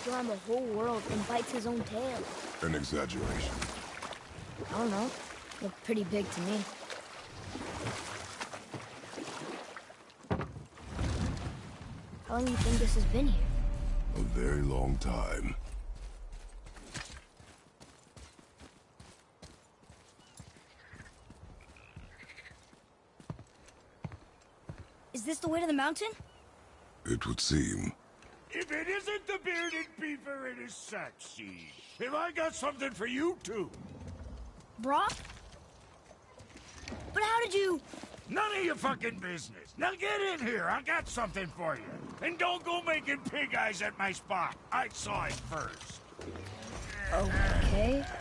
walked around the whole world and bites his own tail. An exaggeration. I don't know. Looked pretty big to me. How long do you think this has been here? A very long time. Is this the way to the mountain? It would seem. If it isn't the bearded beaver, it is Saxseed. Have I got something for you too? Brock? But how did you... None of your fucking business. Now get in here. I got something for you. And don't go making pig eyes at my spot. I saw it first. Okay.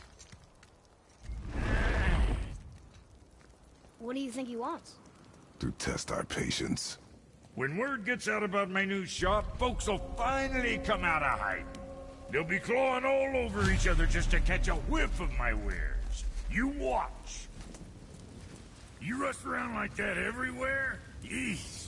What do you think he wants? To test our patience. When word gets out about my new shop, folks will finally come out of hiding. They'll be clawing all over each other just to catch a whiff of my wares. You watch. You rush around like that everywhere? Jeez.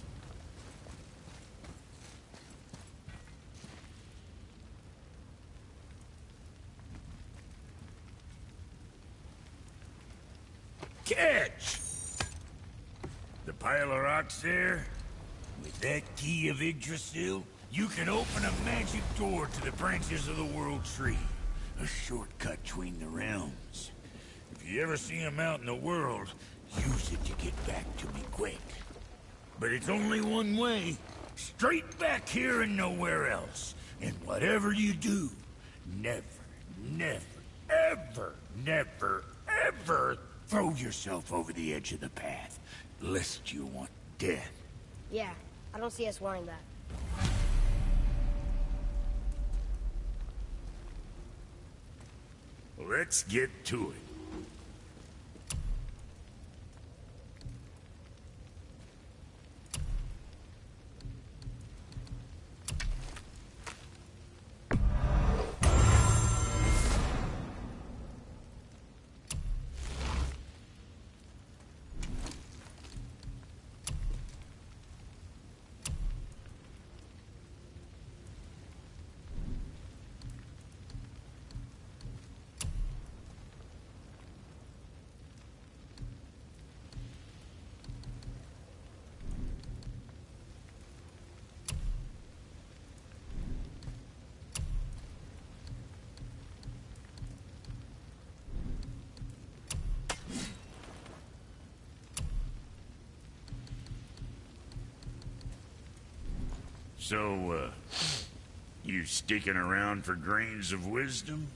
Catch! The pile of rocks there? With that key of Yggdrasil, you can open a magic door to the branches of the World Tree. A shortcut between the realms. If you ever see him out in the world, use it to get back to me quick. But it's only one way. Straight back here and nowhere else. And whatever you do, never, never, ever throw yourself over the edge of the path, lest you want death. Yeah, I don't see us wanting that. Let's get to it. So, you sticking around for grains of wisdom?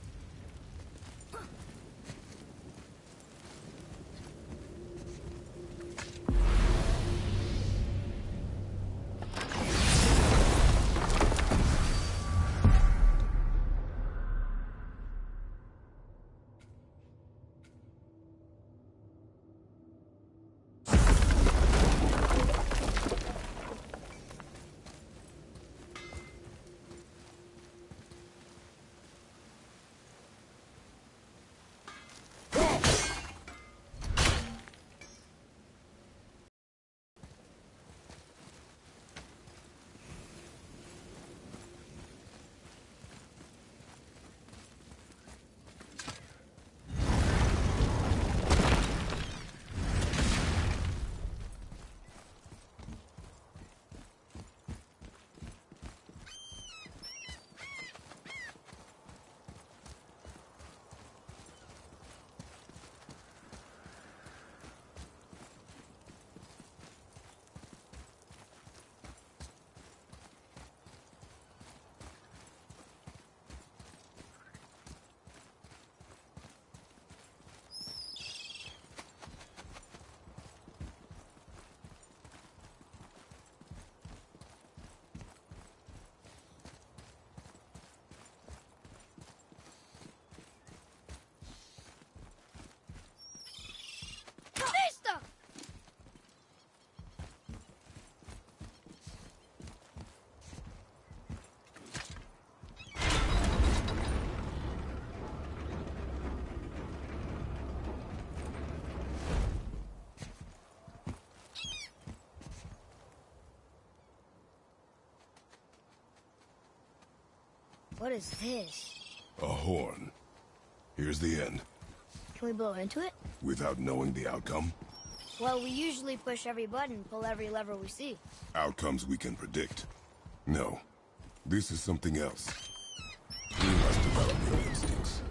What is this? A horn. Here's the end. Can we blow into it? Without knowing the outcome? Well, we usually push every button, pull every lever we see. Outcomes we can predict. No. This is something else. We must develop your instincts.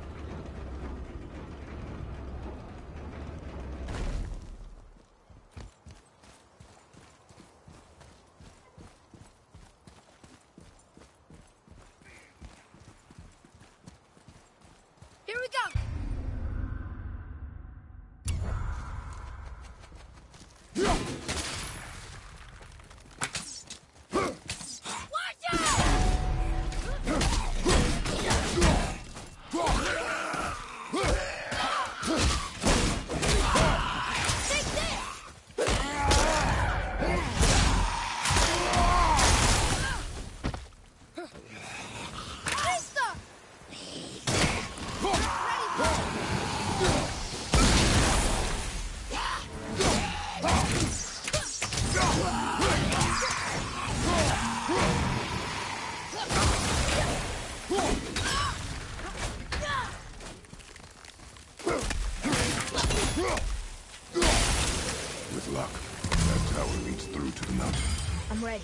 Here we go! With luck, that tower leads through to the mountain. I'm ready.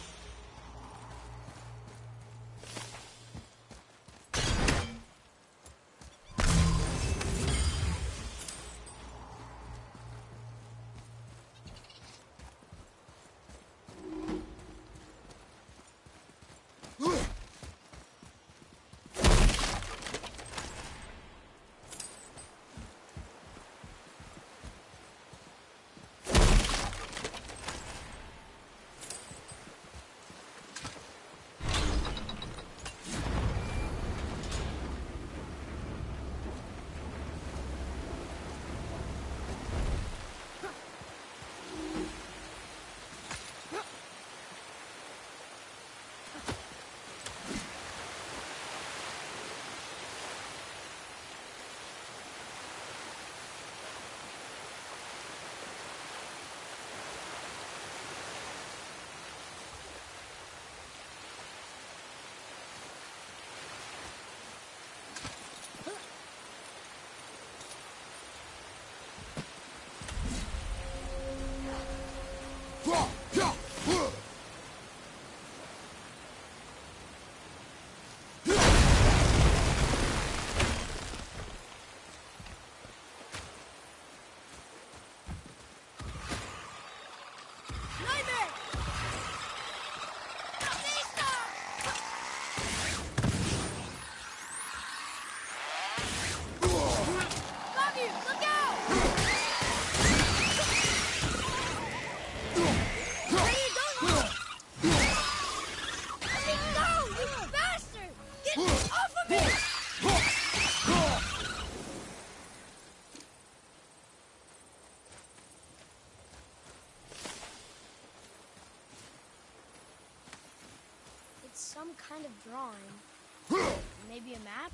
Some kind of drawing. Maybe a map?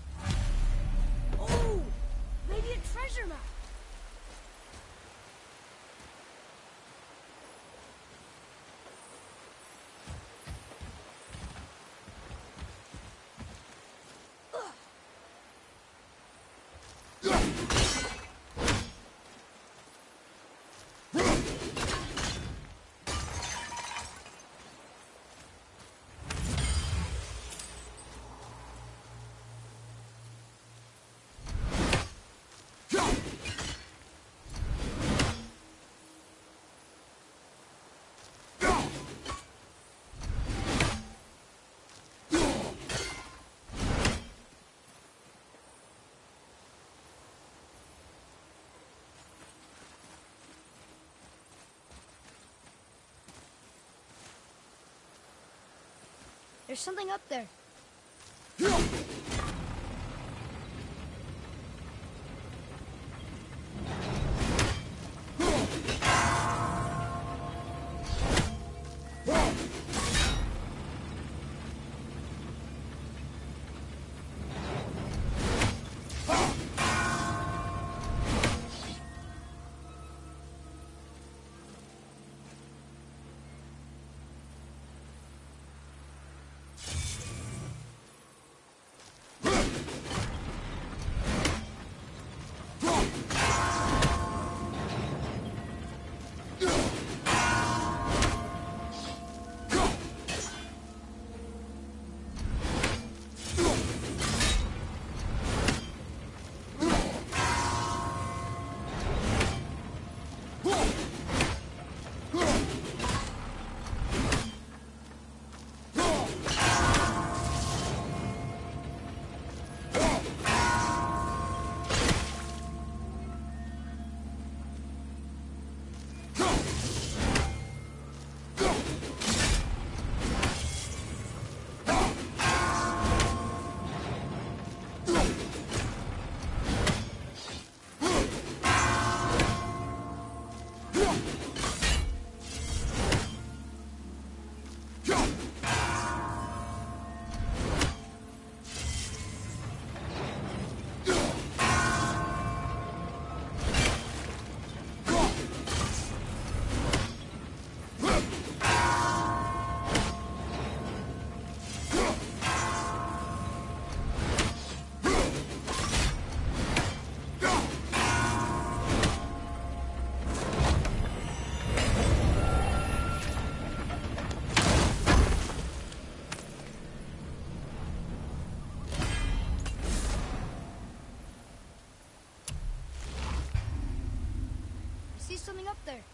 Oh! Maybe a treasure map! There's something up there. something up there.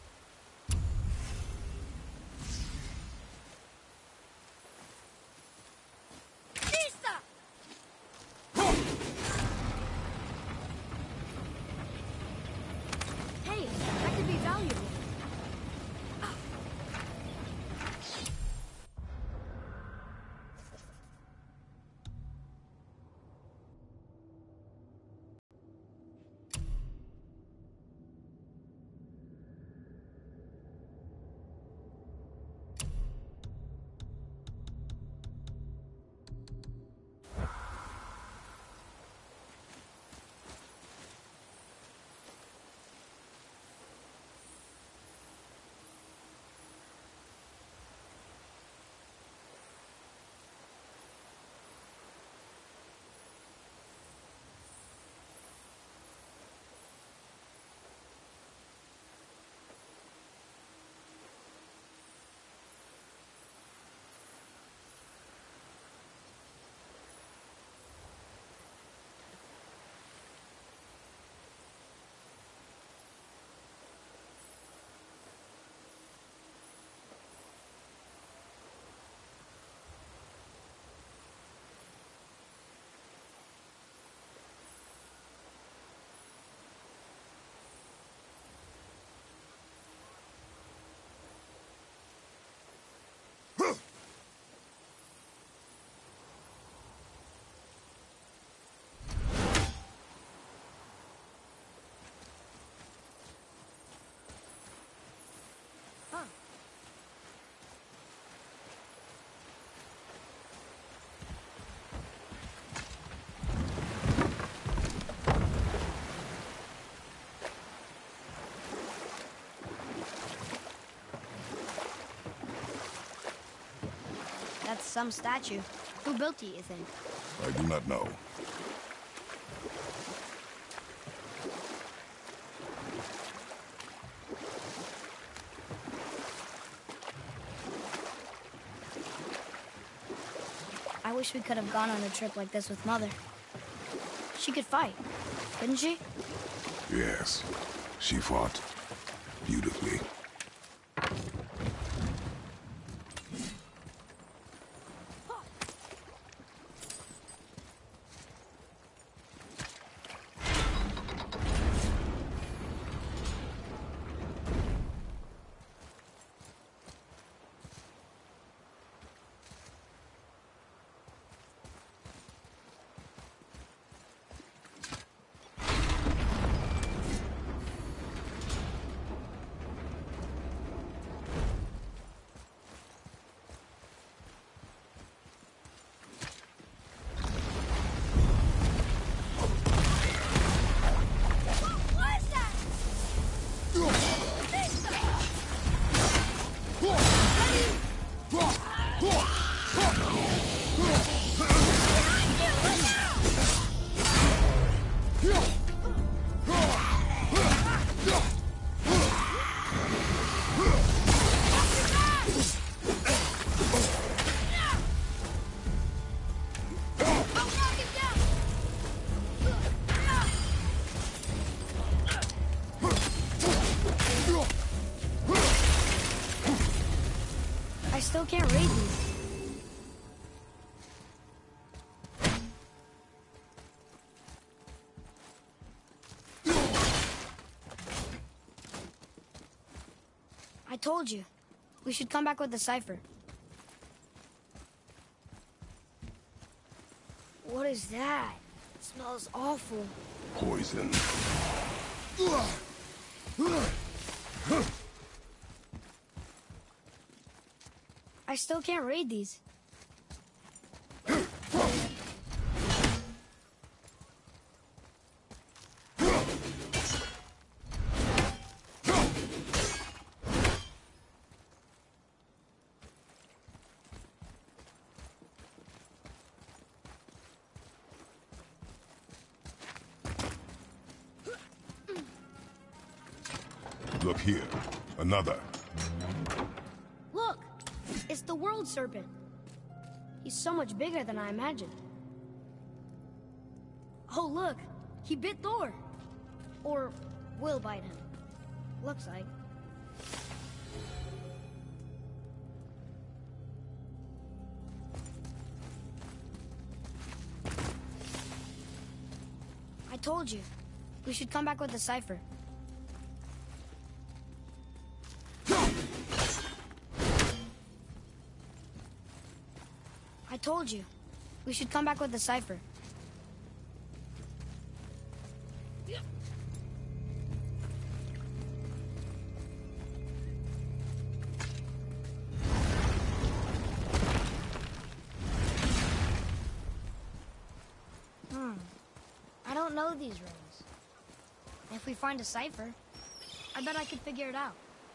Vista! Hey, that could be valuable. That's some statue. Who built it, you think? I do not know. I wish we could have gone on a trip like this with Mother. She could fight, couldn't she? Yes, she fought beautifully. I still can't read these. I told you. We should come back with the cipher. What is that? It smells awful. Poison. I still can't read these. Look here. Another. Look! It's the World Serpent. He's so much bigger than I imagined. Oh, look! He bit Thor! Or will bite him. Looks like. I told you. We should come back with the cipher. I told you. We should come back with the cipher. I don't know these rings. If we find a cipher, I bet I could figure it out.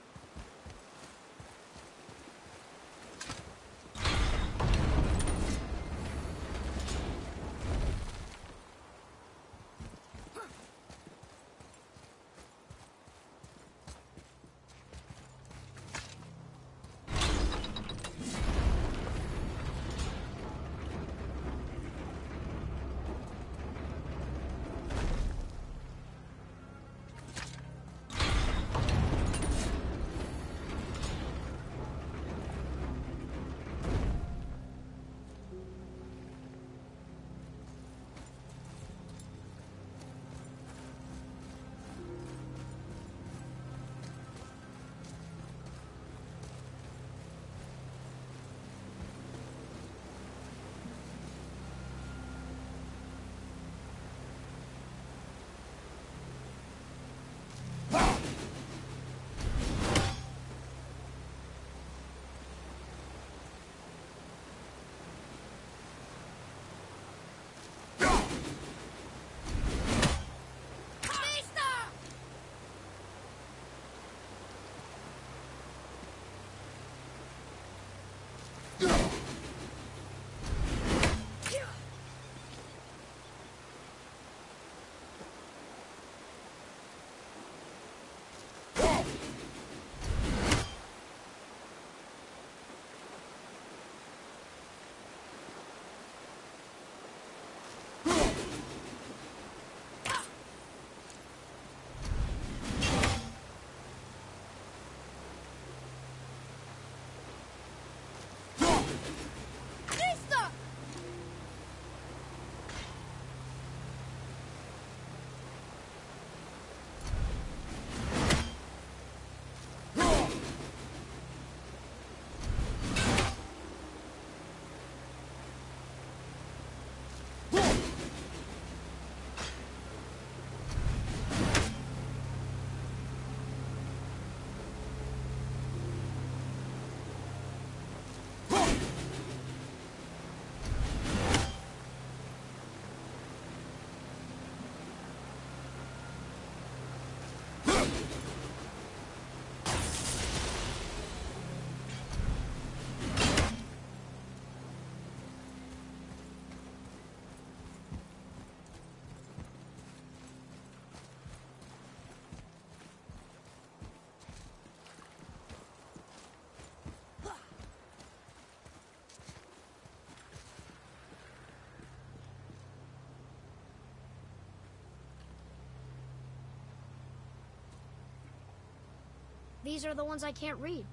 These are the ones I can't read.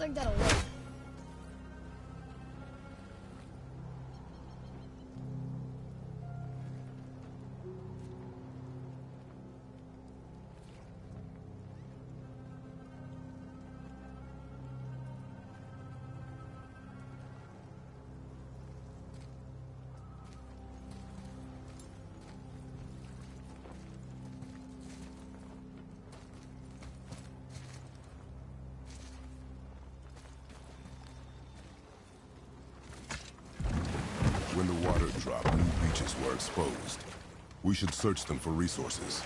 like that'll work. When the water dropped, new beaches were exposed. We should search them for resources.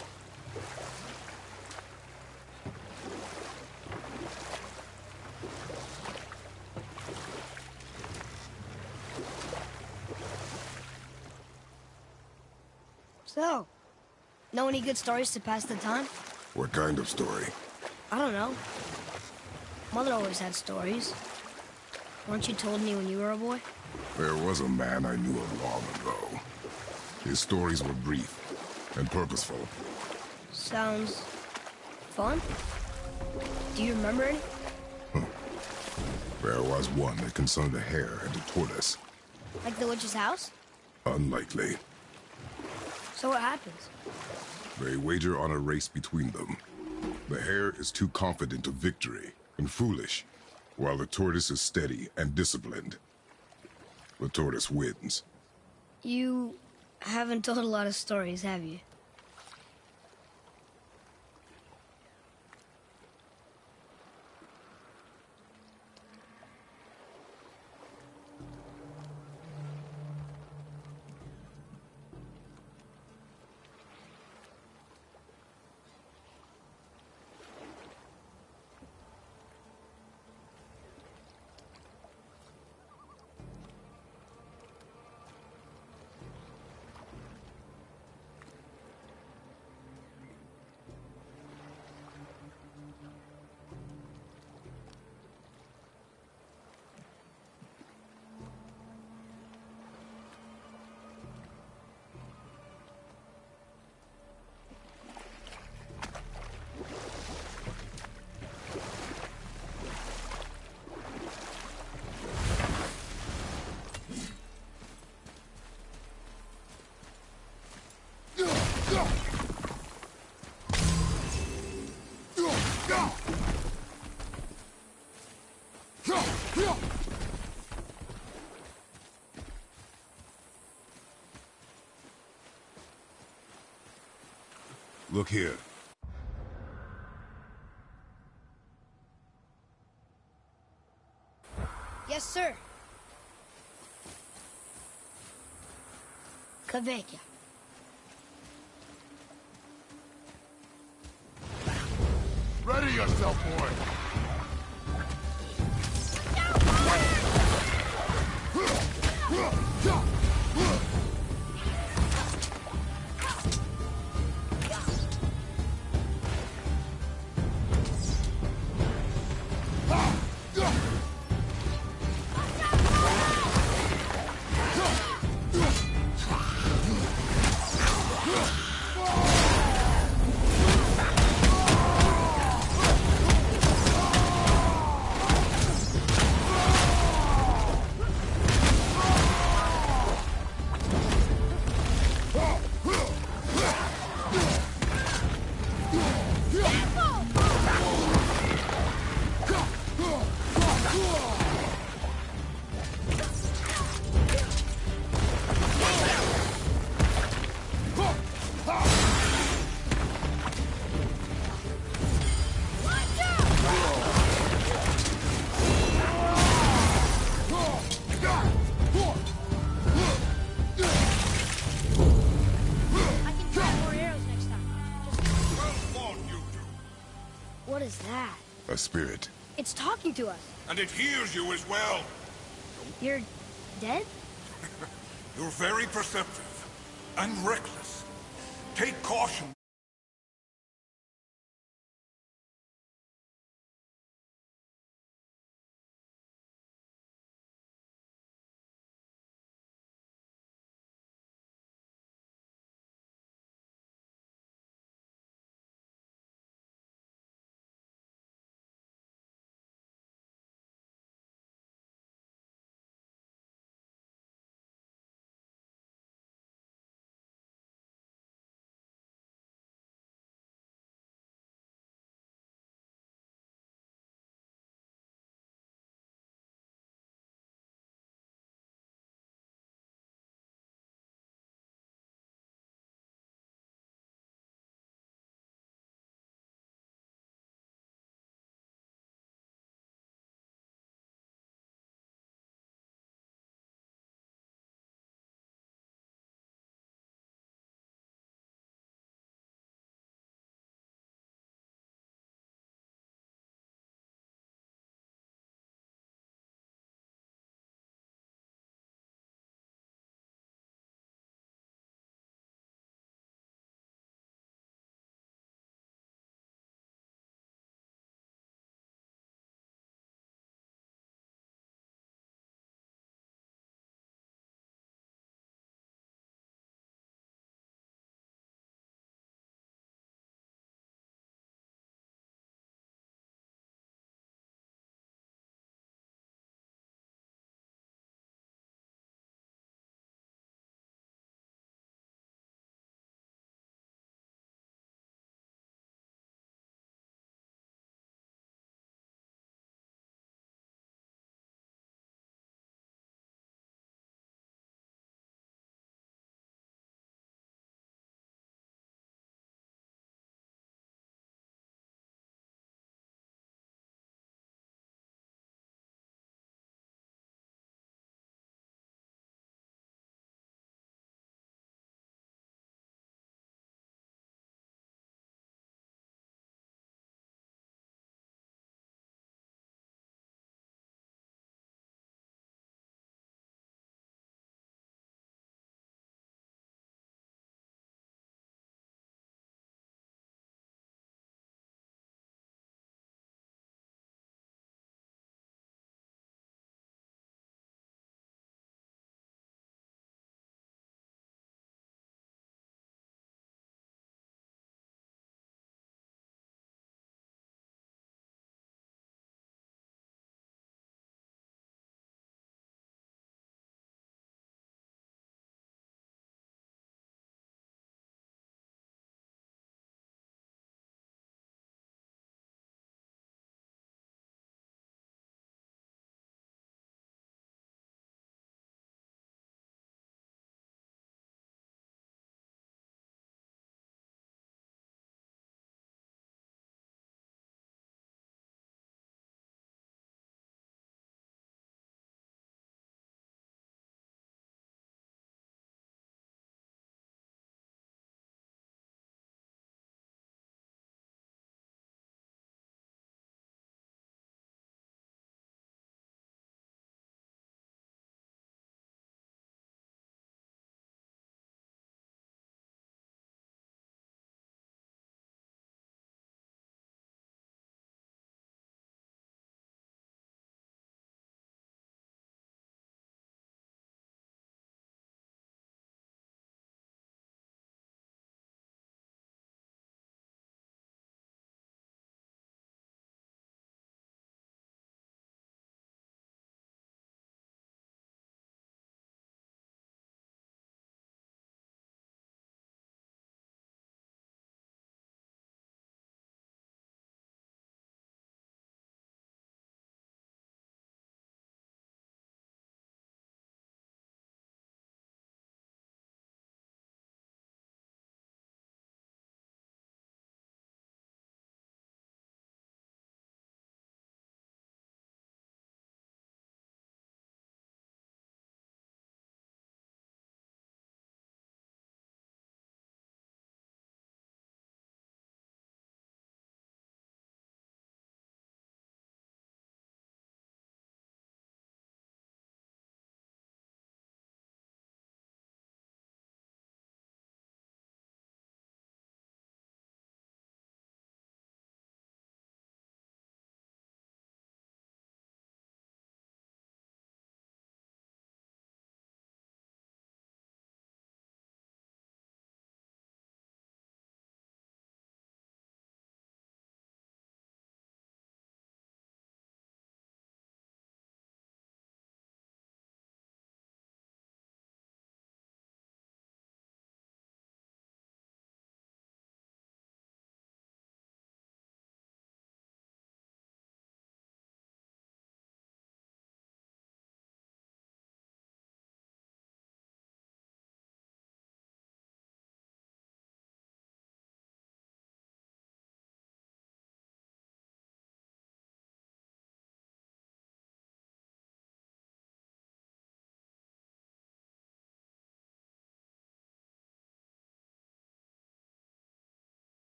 So, know any good stories to pass the time? What kind of story? I don't know. Mother always had stories. Weren't you told me when you were a boy? There was a man I knew of long ago. His stories were brief and purposeful. Sounds fun. Do you remember any? There was one that concerned a hare and a tortoise. Like the witch's house? Unlikely. So what happens? They wager on a race between them. The hare is too confident of victory and foolish, while the tortoise is steady and disciplined. The tortoise wins. You haven't told a lot of stories, have you? Look here. Yes, sir. Kaveka. Ready yourself, boy! I can try more arrows next time. What is that? A spirit. It's talking to us. And it hears you as well. You're dead? You're very perceptive and reckless. Take caution.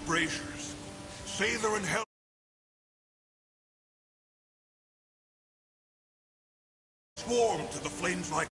braziers. Say they're in hell. Swarm to the flames like